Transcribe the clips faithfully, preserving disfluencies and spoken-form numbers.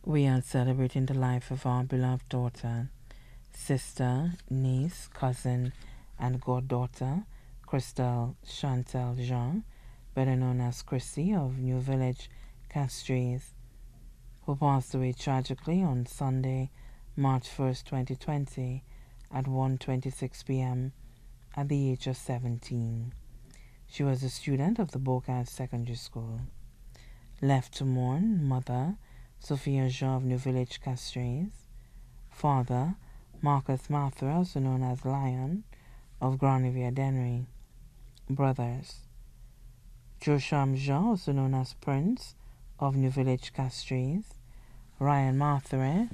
We are celebrating the life of our beloved daughter, sister, niece, cousin, and goddaughter, Crystal Chantel Jean, better known as Chrissy of New Village, Castries, who passed away tragically on Sunday, March first, twenty twenty, at one twenty-six p m at the age of seventeen. She was a student of the Bocage Secondary School. Left to mourn, mother, Sophia Jean of New Village, Castries, father, Marcus Mathra, also known as Lion, of Granivier Dennery, brothers, Josham Jean, also known as Prince, of New Village, Castries, Ryan Mathre,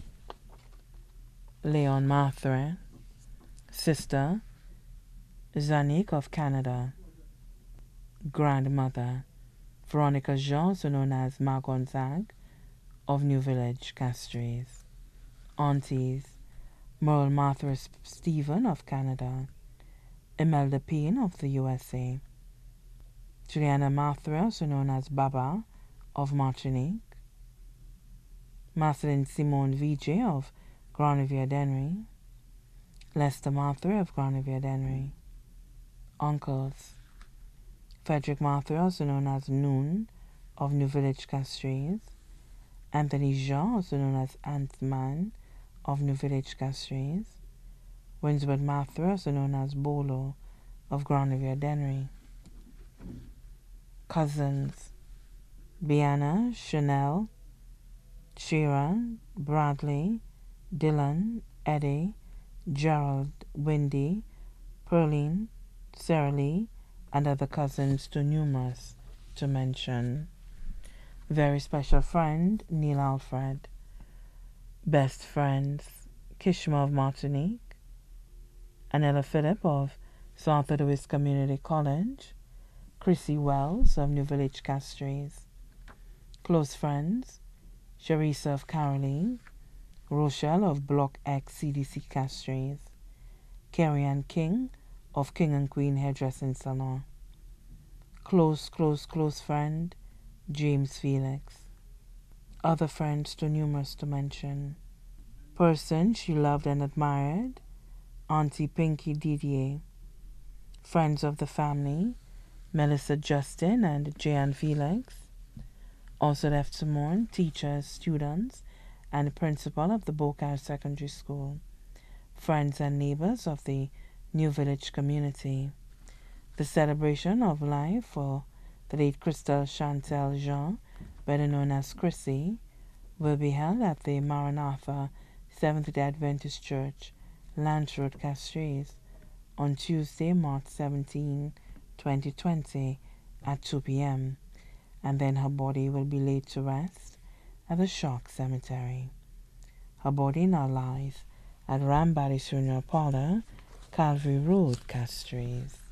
Leon Mathre, sister, Zanik of Canada, grandmother, Veronica Jean, also known as Ma Gonzague, of New Village, Castries, aunties, Merle Mathre Stephen of Canada, Imelda Payne of the U S A, Juliana Mathre, also known as Baba, of Martinique, Marceline Simone V J of Granivier Dennery, Lester Mathre of Granivier Dennery, uncles, Frederick Mathre, also known as Noon, of New Village, Castries, Anthony Jean, also known as Ant-Man, of New Village, Castries, Winswood Mathre, also known as Bolo, of Granivier Dennery, cousins, Biana, Chanel, Shira, Bradley, Dylan, Eddie, Gerald, Wendy, Pearline, Sarah Lee, and other cousins too numerous to mention. Very special friend, Neil Alfred. Best friends, Kishma of Martinique, Anella Phillip of South Louis Community College, Chrissy Wells of New Village, Castries. Close friends, Sharissa of Caroline, Rochelle of Block X C D C Castries, Carrie Ann King of King and Queen Hairdressing Salon. Close, close, close friend, James Felix. Other friends too numerous to mention. Person she loved and admired, Auntie Pinky Didier. Friends of the family, Melissa Justin and Jan Felix. Also left to mourn, teachers, students, and principal of the Bocage Secondary School. Friends and neighbors of the New Village community. The celebration of life for the late Crystal Chantel Jean, better known as Chrissy, will be held at the Maranatha Seventh-day Adventist Church, Lanch Road, Castries, on Tuesday, March seventeenth, twenty twenty, at two p m, and then her body will be laid to rest at the Shock Cemetery. Her body now lies at Rambari Funeral Parlor, Calvary Road, Castries.